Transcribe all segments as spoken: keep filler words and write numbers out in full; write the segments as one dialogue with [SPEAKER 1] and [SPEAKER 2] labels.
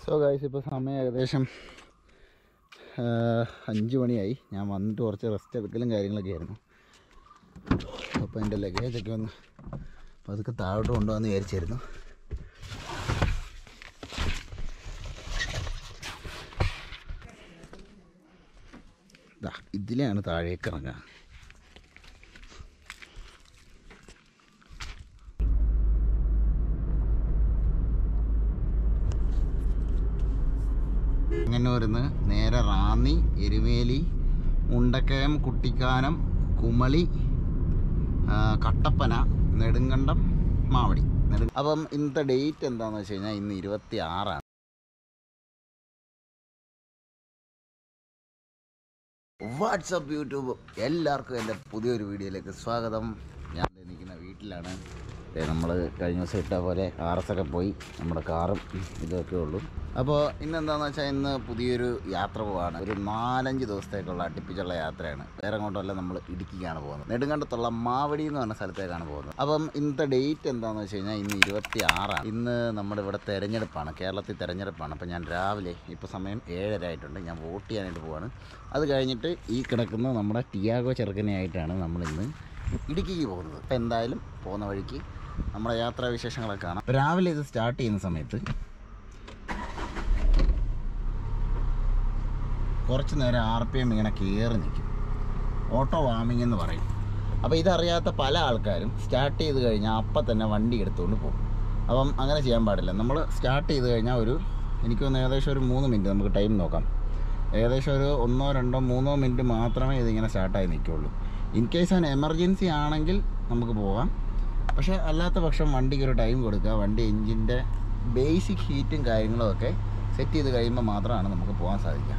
[SPEAKER 1] So guys, ഇപ്പോൾ സമയം ഏകദേശം അഞ്ച് മണിയായി. ഞാൻ വന്നിട്ട് കുറച്ച് റെസ്റ്റ് എടുക്കലും കാര്യങ്ങളൊക്കെ ആയിരുന്നു. അപ്പോൾ എൻ്റെ ലഗേജൊക്കെ ഒന്ന് പതുക്കെ താഴോട്ട് കൊണ്ടുവന്ന് വിചാരിച്ചായിരുന്നു. ഇതാ ഇതിലെയാണ് താഴേക്ക് ഇറങ്ങുക. ചെങ്ങന്നൂരിന്ന് നേരെ റാന്നി, എരുമേലി, മുണ്ടക്കയം, കുട്ടിക്കാനം, കുമളി, കട്ടപ്പന, നെടുങ്കണ്ടം, മാവടി. നെടു അപ്പം ഇന്നത്തെ ഡേറ്റ് എന്താണെന്ന് വെച്ച് കഴിഞ്ഞാൽ ഇന്ന് ഇരുപത്തി ആറാണ്. വാട്സപ്പ് യൂട്യൂബ് എല്ലാവർക്കും എൻ്റെ പുതിയൊരു വീഡിയോയിലേക്ക് സ്വാഗതം. ഞാൻ നിൽക്കുന്ന വീട്ടിലാണ്. നമ്മൾ കഴിഞ്ഞ ദിവസം ഇട്ട പോലെ ആർ എസ് ഒക്കെ പോയി, നമ്മുടെ കാറും ഇതൊക്കെ ഉള്ളൂ. അപ്പോൾ ഇന്നെന്താണെന്ന് വെച്ചാൽ ഇന്ന് പുതിയൊരു യാത്ര പോവാണ്. ഒരു നാലഞ്ച് ദിവസത്തേക്കുള്ള അടുപ്പിച്ചുള്ള യാത്രയാണ്. വേറെ അങ്ങോട്ടല്ല, നമ്മൾ ഇടുക്കിക്കാണ് പോകുന്നത്. നെടുങ്കണ്ടത്തുള്ള മാവടി എന്ന് പറഞ്ഞ സ്ഥലത്തേക്കാണ് പോകുന്നത്. അപ്പം ഇന്നത്തെ ഡേറ്റ് എന്താണെന്ന് വെച്ച് കഴിഞ്ഞാൽ ഇന്ന് ഇരുപത്തി ആറാണ്. ഇന്ന് നമ്മുടെ ഇവിടെ തെരഞ്ഞെടുപ്പാണ്, കേരളത്തിൽ തെരഞ്ഞെടുപ്പാണ്. അപ്പോൾ ഞാൻ രാവിലെ ഇപ്പോൾ സമയം ഏഴര ആയിട്ടുണ്ട്, ഞാൻ വോട്ട് ചെയ്യാനായിട്ട് പോവാണ്. അത് കഴിഞ്ഞിട്ട് ഈ കിടക്കുന്ന നമ്മുടെ ടിയാഗോ ചെറുക്കനെയായിട്ടാണ് നമ്മളിന്ന് ഇടുക്കിക്ക് പോകുന്നത്. അപ്പോൾ എന്തായാലും പോകുന്ന വഴിക്ക് നമ്മുടെ യാത്രാ വിശേഷങ്ങളൊക്കെ കാണാം. രാവിലെ ഇത് സ്റ്റാർട്ട് ചെയ്യുന്ന സമയത്ത് കുറച്ച് നേരം ആർ പി എം ഇങ്ങനെ കയറി നിൽക്കും, ഓട്ടോ വാമിങ് എന്ന് പറയും. അപ്പോൾ ഇതറിയാത്ത പല ആൾക്കാരും സ്റ്റാർട്ട് ചെയ്ത് കഴിഞ്ഞാൽ അപ്പം തന്നെ വണ്ടി എടുത്തുകൊണ്ട് പോകും. അപ്പം അങ്ങനെ ചെയ്യാൻ പാടില്ല. നമ്മൾ സ്റ്റാർട്ട് ചെയ്ത് കഴിഞ്ഞാൽ ഒരു എനിക്കൊന്ന് ഏകദേശം ഒരു മൂന്ന് മിനിറ്റ് നമുക്ക് ടൈം നോക്കാം. ഏകദേശം ഒരു ഒന്നോ രണ്ടോ മൂന്നോ മിനിറ്റ് മാത്രമേ ഇതിങ്ങനെ സ്റ്റാർട്ടായി നിൽക്കുകയുള്ളൂ. ഇൻ കേസ് ആൻ എമർജൻസി ആണെങ്കിൽ നമുക്ക് പോകാം. പക്ഷേ അല്ലാത്ത പക്ഷം വണ്ടിക്ക് ഒരു ടൈം കൊടുക്കുക. വണ്ടി എൻജിൻ്റെ ബേസിക് ഹീറ്റും കാര്യങ്ങളും ഒക്കെ സെറ്റ് ചെയ്ത് കഴിയുമ്പോൾ മാത്രമാണ് നമുക്ക് പോകാൻ സാധിക്കുക.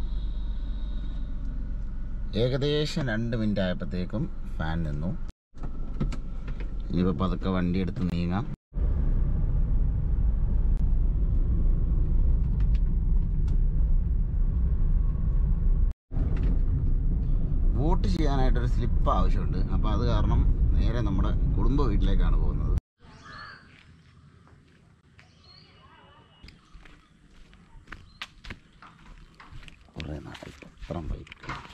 [SPEAKER 1] ഏകദേശം രണ്ട് മിനിറ്റ് ആയപ്പോഴത്തേക്കും ഫാൻ നിന്നു. ഇനിയിപ്പോൾ പതുക്കെ വണ്ടി എടുത്ത് നീങ്ങാം. വോട്ട് ചെയ്യാനായിട്ടൊരു സ്ലിപ്പ് ആവശ്യമുണ്ട്. അപ്പോൾ അത് കാരണം നേരെ നമ്മുടെ കുടുംബ വീട്ടിലേക്കാണ് പോകുന്നത്. കുറേ നാളായി പത്രം ബൈക്ക്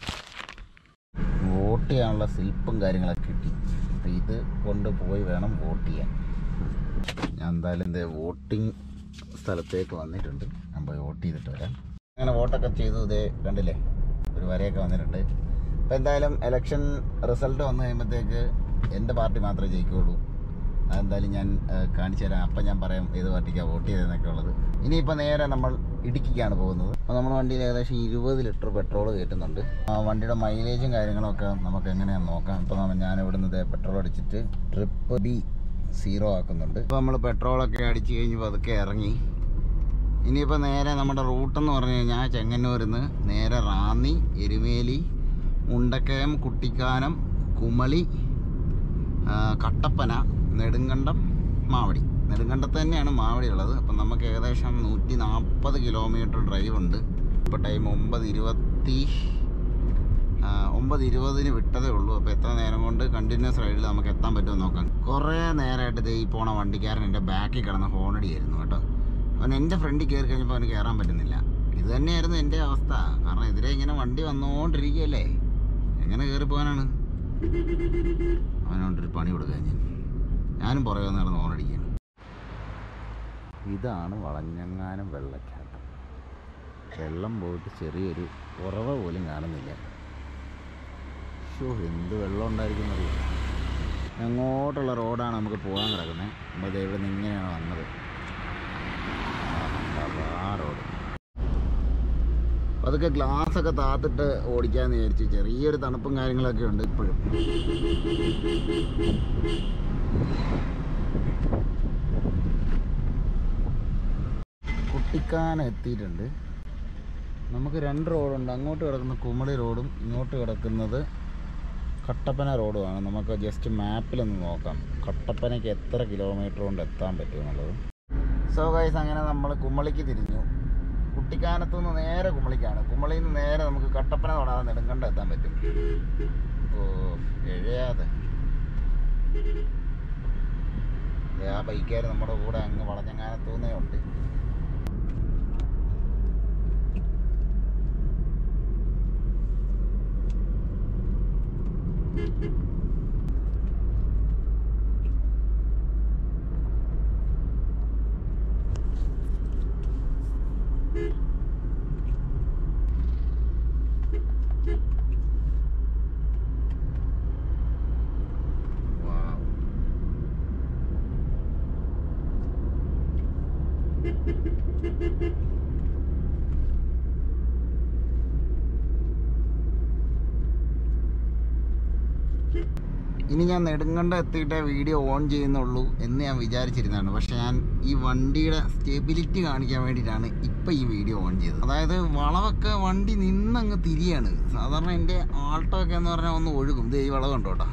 [SPEAKER 1] വോട്ട് ചെയ്യാനുള്ള സ്ലിപ്പും കാര്യങ്ങളൊക്കെ കിട്ടി. അപ്പോൾ ഇത് കൊണ്ടുപോയി വേണം വോട്ട് ചെയ്യാൻ. ഞാൻ എന്തായാലും എൻ്റെ വോട്ടിംഗ് സ്ഥലത്തേക്ക് വന്നിട്ടുണ്ട്. ഞാൻ പോയി വോട്ട് ചെയ്തിട്ട് വരാം. അങ്ങനെ വോട്ടൊക്കെ ചെയ്തു. ഇതേ കണ്ടില്ലേ, ഒരു വരയൊക്കെ വന്നിട്ടുണ്ട്. അപ്പോൾ എന്തായാലും ഇലക്ഷൻ റിസൾട്ട് വന്നു കഴിയുമ്പോഴത്തേക്ക് എൻ്റെ പാർട്ടി മാത്രമേ ജയിക്കുകയുള്ളൂ. അതെന്തായാലും ഞാൻ കാണിച്ചു തരാം. അപ്പം ഞാൻ പറയാം ഏത് പാർട്ടിക്കാണ് വോട്ട് ചെയ്തതെന്നൊക്കെ ഉള്ളത്. ഇനിയിപ്പോൾ നേരെ നമ്മൾ ഇടുക്കിക്കാണ് പോകുന്നത്. അപ്പോൾ നമ്മുടെ വണ്ടിയിൽ ഏകദേശം ഇരുപത് ലിറ്റർ പെട്രോൾ കയറ്റുന്നുണ്ട്. വണ്ടിയുടെ മൈലേജും കാര്യങ്ങളൊക്കെ നമുക്ക് എങ്ങനെയാണെന്ന് നോക്കാം. ഇപ്പോൾ ഞാൻ ഇവിടുന്ന് പെട്രോൾ അടിച്ചിട്ട് ട്രിപ്പ് ബി സീറോ ആക്കുന്നുണ്ട്. ഇപ്പോൾ നമ്മൾ പെട്രോളൊക്കെ അടിച്ച് കഴിഞ്ഞപ്പോൾ അതൊക്കെ ഇറങ്ങി. ഇനിയിപ്പോൾ നേരെ നമ്മുടെ റൂട്ടെന്ന് പറഞ്ഞു കഴിഞ്ഞാൽ ചെങ്ങന്നൂരിന്ന് നേരെ റാന്നി, എരുമേലി, മുണ്ടക്കയം, കുട്ടിക്കാനം, കുമളി, കട്ടപ്പന, നെടുങ്കണ്ടം, മാവടി. നെടുങ്കണ്ടത്ത് തന്നെയാണ് മാവടി ഉള്ളത്. അപ്പം നമുക്ക് ഏകദേശം നൂറ്റി നാൽപ്പത് കിലോമീറ്റർ ഡ്രൈവ് ഉണ്ട്. ഇപ്പോൾ ടൈം ഒമ്പത് ഇരുപത്തി ഒമ്പത് ഇരുപതിന് വിട്ടതേ ഉള്ളൂ. അപ്പോൾ എത്ര നേരം കൊണ്ട് കണ്ടിന്യൂസ് റൈഡിൽ നമുക്ക് എത്താൻ പറ്റുമോ നോക്കാം. കുറേ നേരമായിട്ട് ഈ പോണ വണ്ടിക്കാരൻ എൻ്റെ ബാക്കിൽ കിടന്ന് ഹോണടിയായിരുന്നു കേട്ടോ. അവൻ എൻ്റെ ഫ്രണ്ടിൽ കയറി കഴിഞ്ഞപ്പോൾ അവന് കയറാൻ പറ്റുന്നില്ല. ഇത് തന്നെയായിരുന്നു എൻ്റെ അവസ്ഥ. കാരണം എതിരെ ഇങ്ങനെ വണ്ടി വന്നുകൊണ്ടിരിക്കുകയല്ലേ, എങ്ങനെ കയറി പോകാനാണ്? അവനോണ്ടൊരു പണി കൊടുക്കാൻ ഞാൻ ഞാനും പുറകെ നടന്ന് ഓണടിക്കുകയാണ്. ഇതാണ് വളഞ്ഞങ്ങാനം വെള്ളച്ചാട്ടം. വെള്ളം പോയിട്ട് ചെറിയൊരു ഉറവ പോലും കാണുന്നില്ല. ഷോ, എന്ത് വെള്ളം ഉണ്ടായിരിക്കുന്നറിയില്ല. അങ്ങോട്ടുള്ള റോഡാണ് നമുക്ക് പോകാൻ കിടക്കുന്നത്. നമ്മൾ ഇവിടെ നിന്ന് ഇങ്ങനെയാണ് വന്നത്. ആ റോഡ് അതൊക്കെ ഗ്ലാസ്സൊക്കെ താത്തിട്ട് ഓടിക്കാമെന്ന് വിചാരിച്ചു. ചെറിയൊരു തണുപ്പും കാര്യങ്ങളൊക്കെ ഉണ്ട് ഇപ്പോഴും. കുട്ടിക്കാനം എത്തിയിട്ടുണ്ട്. നമുക്ക് രണ്ട് റോഡുണ്ട്. അങ്ങോട്ട് കിടക്കുന്ന കുമളി റോഡും ഇങ്ങോട്ട് കിടക്കുന്നത് കട്ടപ്പന റോഡുമാണ്. നമുക്ക് ജസ്റ്റ് മാപ്പിലൊന്ന് നോക്കാം കട്ടപ്പനയ്ക്ക് എത്ര കിലോമീറ്റർ കൊണ്ട് എത്താൻ പറ്റുമെന്നുള്ളത്. സോ ഗൈസ്, അങ്ങനെ നമ്മൾ കുമളിക്ക് തിരിഞ്ഞു. കുട്ടിക്കാനത്തു നിന്ന് നേരെ കുമളിക്കാണ്. കുമളിയിൽ നിന്ന് നേരെ നമുക്ക് കട്ടപ്പന തൊടാതെ നെടുങ്കണ്ടം എത്താൻ പറ്റും. ഓ എഴയാതെ ആ ബൈക്കുകാർ നമ്മുടെ കൂടെ അങ്ങ് വളഞ്ഞങ്ങാനത്തുനിന്നേ ഉണ്ട്. ഇനി ഞാൻ നെടുങ്കണ്ടം എത്തിയിട്ടേ വീഡിയോ ഓൺ ചെയ്യുന്നുള്ളൂ എന്ന് ഞാൻ വിചാരിച്ചിരുന്നതാണ്. പക്ഷെ ഞാൻ ഈ വണ്ടിയുടെ സ്റ്റെബിലിറ്റി കാണിക്കാൻ വേണ്ടിയിട്ടാണ് ഇപ്പം ഈ വീഡിയോ ഓൺ ചെയ്തത്. അതായത് വളവൊക്കെ വണ്ടി നിന്നങ്ങ് തിരിയാണ്. സാധാരണ എൻ്റെ ആൾട്ടോ ഒക്കെ എന്ന് പറഞ്ഞാൽ ഒന്ന് ഒഴുകും. ഇത് ഈ വളവ് കണ്ടോ കേട്ടോ,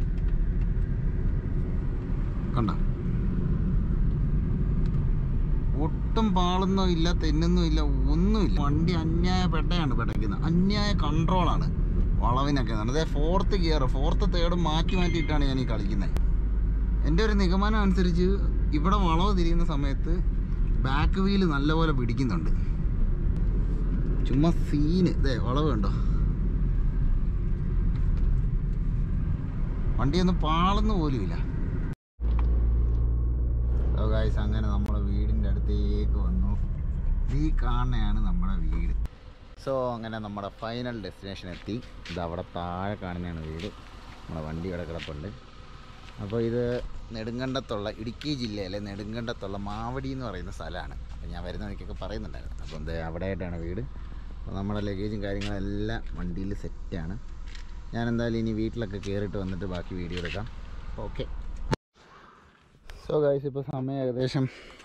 [SPEAKER 1] കണ്ട ഒട്ടും പാളൊന്നും ഇല്ല, തെന്നൊന്നും ഇല്ല, ഒന്നുമില്ല. വണ്ടി അന്യായ പെട്ടയാണ് പെടയ്ക്കുന്നത്, അന്യായ കൺട്രോളാണ് വളവിനൊക്കെ. അതേ ഫോർത്ത് ഗിയർ ഫോർത്ത് തേർഡ് മാറ്റി മാറ്റിയിട്ടാണ് ഞാൻ ഈ കളിക്കുന്നത്. എൻ്റെ ഒരു നിഗമനം അനുസരിച്ച് ഇവിടെ വളവ് തിരിയുന്ന സമയത്ത് ബാക്ക് വീല് നല്ലപോലെ പിടിക്കുന്നുണ്ട്. ചുമ്മാ സീന് ഇതേ വളവ് കണ്ടോ, വണ്ടിയൊന്നും പാളുന്ന പോലുമില്ല. ഗായ്സ്, അങ്ങനെ നമ്മുടെ വീടിൻ്റെ അടുത്തേക്ക് വന്നു. ഈ കാണുന്നതാണ് നമ്മുടെ വീട്. സോ അങ്ങനെ നമ്മുടെ ഫൈനൽ ഡെസ്റ്റിനേഷൻ എത്തി. ഇത് അവിടെ താഴെ കാണുന്നതാണ് വീട്. നമ്മുടെ വണ്ടി ഇവിടെ കിടപ്പുണ്ട്. അപ്പോൾ ഇത് നെടുങ്കണ്ടത്തുള്ള, ഇടുക്കി ജില്ലയിലെ നെടുങ്കണ്ടത്തുള്ള മാവടി എന്ന് പറയുന്ന സ്ഥലമാണ്. അപ്പോൾ ഞാൻ വരുന്ന വഴിക്കൊക്കെ പറയുന്നുണ്ടായിരുന്നു. അപ്പോൾ എന്താ അവിടെ ആയിട്ടാണ് വീട്. അപ്പോൾ നമ്മുടെ ലഗേജും കാര്യങ്ങളെല്ലാം വണ്ടിയിൽ സെറ്റാണ്. ഞാൻ എന്തായാലും ഇനി വീട്ടിലൊക്കെ കയറിയിട്ട് വന്നിട്ട് ബാക്കി വീഡിയോ എടുക്കാം. ഓക്കെ. സോ ഗൈസ്, ഇപ്പോൾ സമയം ഏകദേശം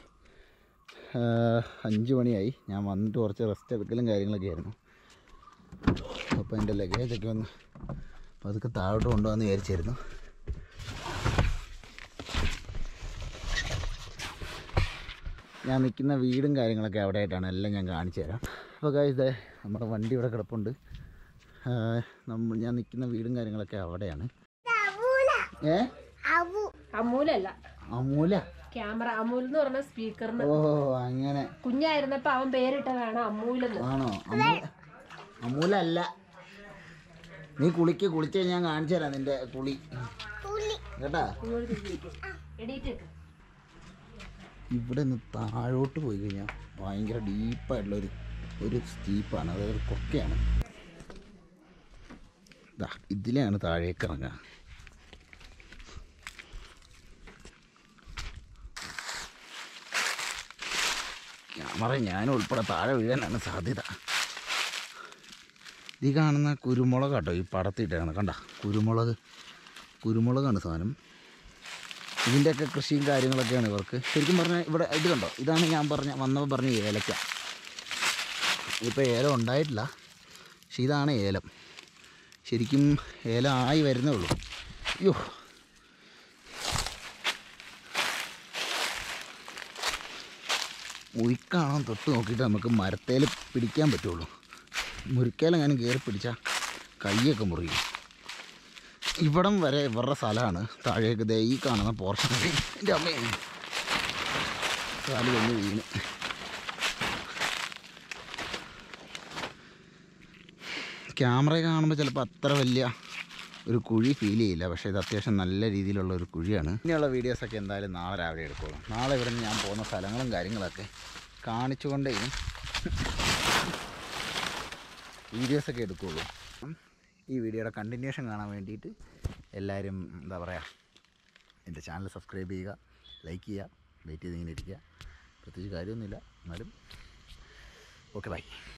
[SPEAKER 1] അഞ്ച് മണിയായി. ഞാൻ വന്നിട്ട് കുറച്ച് റെസ്റ്റ് എടുക്കലും കാര്യങ്ങളൊക്കെ ആയിരുന്നു. അപ്പോൾ എൻ്റെ ലഗേജൊക്കെ ഒന്ന് പതുക്കെ താഴോട്ട് കൊണ്ടുവന്ന് വിചാരിച്ചായിരുന്നു. ഞാൻ നിൽക്കുന്ന വീടും കാര്യങ്ങളൊക്കെ അവിടെ ആയിട്ടാണ്, എല്ലാം ഞാൻ കാണിച്ചു തരാം. അപ്പോൾ ഗൈസ്, ഇതേ നമ്മുടെ വണ്ടി ഇവിടെ കിടപ്പുണ്ട്. നമ്മൾ ഞാൻ നിൽക്കുന്ന വീടും കാര്യങ്ങളൊക്കെ അവിടെയാണ്. ഏ
[SPEAKER 2] അമൂലല്ല,
[SPEAKER 1] അമൂല
[SPEAKER 2] ക്യാമറ. അമൂൽ എന്ന് പറഞ്ഞ സ്പീക്കറിന്.
[SPEAKER 1] ഓ അങ്ങനെ.
[SPEAKER 2] കുഞ്ഞായിരുന്നപ്പോ അവൻ പേരിട്ടതാണ് അമൂലെന്ന്. ആണോ?
[SPEAKER 1] അമൂല അല്ല. നീ കുളിക്ക്, കുളിച്ച് ഞാൻ കാണിച്ചു തരാം നിന്റെ കുളി കേട്ടാ. ഇവിടെ നിന്ന് താഴോട്ട് പോയി കഴിഞ്ഞാൽ ഭയങ്കര ഡീപ്പായിട്ടുള്ളൊരു ഒരു സ്റ്റീപ്പാണ്, അതായത് കൊക്കയാണ്. ഇതാ ഇതിലാണ് താഴേക്ക് ഇറങ്ങുക. ക്യാമറ ഞാനും ഉൾപ്പെടെ താഴെ വീഴാനാണ് സാധ്യത. ഈ കാണുന്ന കുരുമുളക് കേട്ടോ, ഈ പടത്തിയിട്ടാണ് കണ്ട കുരുമുളക്. കുരുമുളകാണ് സാധനം. ഇതിൻ്റെയൊക്കെ കൃഷിയും കാര്യങ്ങളൊക്കെയാണ് ഇവർക്ക്. ശരിക്കും പറഞ്ഞാൽ ഇവിടെ ഇത് കണ്ടോ, ഇതാണ് ഞാൻ പറഞ്ഞ വന്നപ്പോൾ പറഞ്ഞ ഏലക്ക. ഇപ്പോൾ ഏലം ഉണ്ടായിട്ടില്ല, പക്ഷെ ഇതാണ് ഏലം. ശരിക്കും ഏലം ആയി വരുന്നേ ഉള്ളൂ. അയ്യോ, മുറിക്കാണോ തൊട്ട് നോക്കിയിട്ട് നമുക്ക് മരത്തേൽ പിടിക്കാൻ പറ്റുള്ളൂ. മുറിക്കേലെങ്ങാനും കയറി പിടിച്ചാൽ കൈയൊക്കെ മുറിയും. ഇവിടം വരെ ഇവരുടെ സ്ഥലമാണ്. താഴേക്ക് ദേ ഈ കാണുന്ന പോർഷൻ എൻ്റെ അമ്മയെ കാല് കഴിഞ്ഞ് വീണ്. ക്യാമറ കാണുമ്പോൾ ചിലപ്പോൾ അത്ര വലിയ ഒരു കുഴി ഫീൽ ചെയ്യില്ല, പക്ഷേ ഇത് അത്യാവശ്യം നല്ല രീതിയിലുള്ള ഒരു കുഴിയാണ്. ഇനിയുള്ള വീഡിയോസൊക്കെ എന്തായാലും നാളെ രാവിലെ എടുക്കുള്ളൂ. നാളെ ഇവിടെ നിന്ന് ഞാൻ പോകുന്ന സ്ഥലങ്ങളും കാര്യങ്ങളൊക്കെ കാണിച്ചുകൊണ്ടേ വീഡിയോസൊക്കെ എടുക്കുകയുള്ളൂ. ഈ വീഡിയോയുടെ കണ്ടിന്യൂഷൻ കാണാൻ വേണ്ടിയിട്ട് എല്ലാവരും എന്താ പറയുക, എൻ്റെ ചാനൽ സബ്സ്ക്രൈബ് ചെയ്യുക, ലൈക്ക് ചെയ്യുക, വെയിറ്റ് ചെയ്തിങ്ങനെ ഇരിക്കുക. പ്രത്യേകിച്ച് കാര്യമൊന്നുമില്ല, എന്നാലും ഓക്കെ ബൈ.